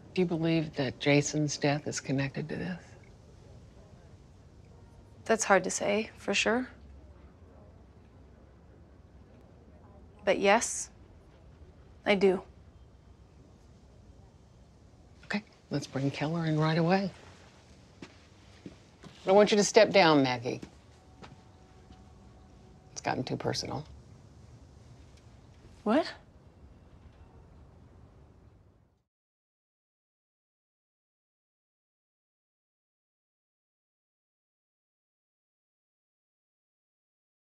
Do you believe that Jason's death is connected to this? That's hard to say, for sure. But yes, I do. Okay, let's bring Keller in right away. I want you to step down, Maggie. It's gotten too personal. What?